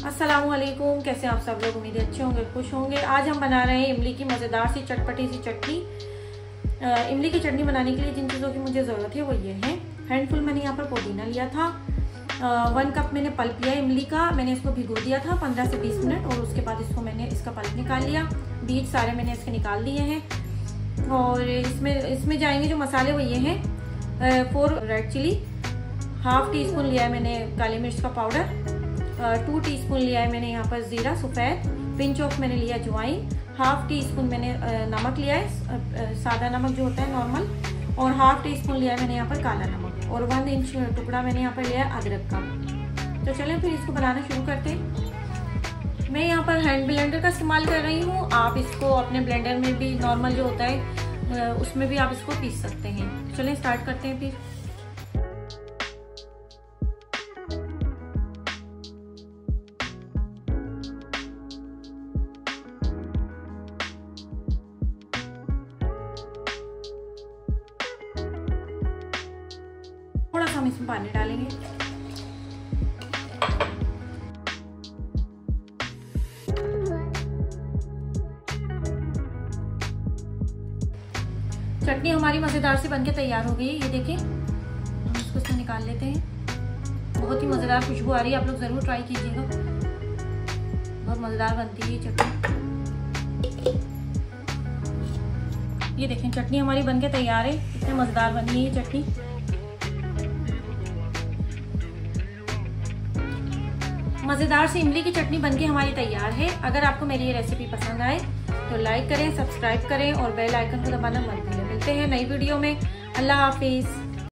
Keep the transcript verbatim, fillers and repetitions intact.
अस्सलामुअलैकुम, कैसे हैं आप सब लोग। उम्मीद है अच्छे होंगे, खुश होंगे। आज हम बना रहे हैं इमली की मज़ेदार सी चटपटी सी चटनी। इमली की चटनी बनाने के लिए जिन चीज़ों की मुझे ज़रूरत है वो ये है। हैंडफुल मैंने यहाँ पर पुदीना लिया था, वन कप मैंने पल्प लिया इमली का। मैंने इसको भिगो दिया था पंद्रह से बीस मिनट और उसके बाद इसको मैंने इसका पल्प निकाल लिया। बीज सारे मैंने इसके निकाल दिए हैं। और इसमें इसमें जाएंगे जो मसाले वो ये हैं। Four red chilli, half teaspoon लिया है मैंने काली मिर्च का पाउडर, टू टीस्पून लिया है मैंने यहाँ पर ज़ीरा सफ़ेद, पिंच ऑफ मैंने लिया अजवाइन, हाफ टी स्पून मैंने नमक लिया है, सादा नमक जो होता है नॉर्मल, और हाफ टी स्पून लिया है मैंने यहाँ पर काला नमक, और वन इंच टुकड़ा मैंने यहाँ पर लिया है अदरक का। तो चलें फिर इसको बनाना शुरू करते हैं। मैं यहाँ पर हैंड ब्लेंडर का इस्तेमाल कर रही हूँ। आप इसको अपने ब्लेंडर में भी नॉर्मल जो होता है उसमें भी आप इसको पीस सकते हैं। चलें स्टार्ट करते हैं फिर। थोड़ा सा हम इसमें पानी डालेंगे। चटनी हमारी मजेदार से बनके तैयार हो गई है। ये देखें, हम इसको इसमें निकाल लेते हैं। बहुत ही मजेदार खुशबू आ रही है, आप लोग जरूर ट्राई कीजिएगा। बहुत मजेदार बनती है ये चटनी। ये देखें, चटनी हमारी बनके तैयार है। इतनी मजेदार बनी है ये चटनी। मज़ेदार सी इमली की चटनी बनके हमारी तैयार है। अगर आपको मेरी ये रेसिपी पसंद आए तो लाइक करें, सब्सक्राइब करें और बेल आइकन को दबाना मत भूलें। मिलते हैं नई वीडियो में। अल्लाह हाफिज़।